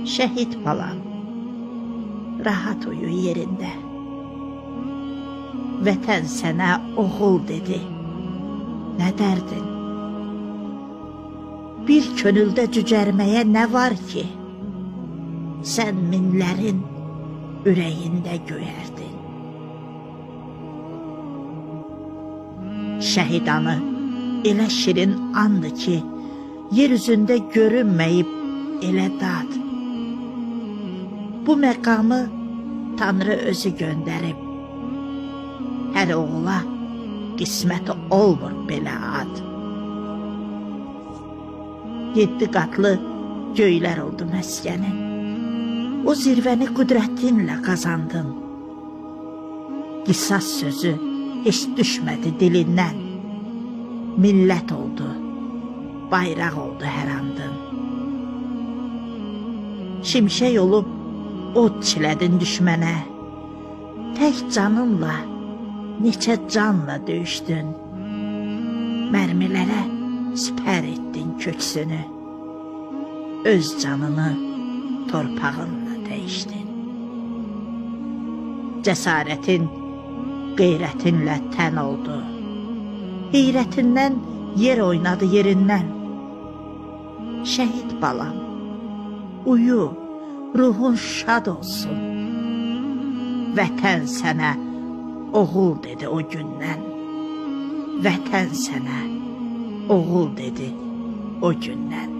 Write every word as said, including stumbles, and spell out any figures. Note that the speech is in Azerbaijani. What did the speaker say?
Şəhid balam, rahat uyu yerində. Vətən sənə oğul dedi, nə dərdin? Bir könüldə cücərməyə nə var ki, sən minlərin ürəyində göyərdin. Şəhid anı elə şirin andı ki, yer üzündə görünməyib elə dad. Bu məqamı Tanrı özü göndərib, hər oğula qisməti olmur belə ad. Yeddi qatlı göylər oldu məskənin, o zirvəni qüdrətinlə qazandın. Qisas sözü heç düşmədi dilindən, millət oldu, bayraq oldu hər andın. Şimşək olub od çilədin düşmənə, tək canınla, neçə canla döyüşdün. Mərmilərə sipər etdin köksünü, öz canını torpağınla dəyişdin. Cəsarətin qeyrətinlə tən oldu, heyrətindən yer oynadı yerindən. Şəhid balam, uyu, ruhun şad olsun. Vətən sənə oğul dedi o gündən. Vətən sənə oğul dedi o gündən.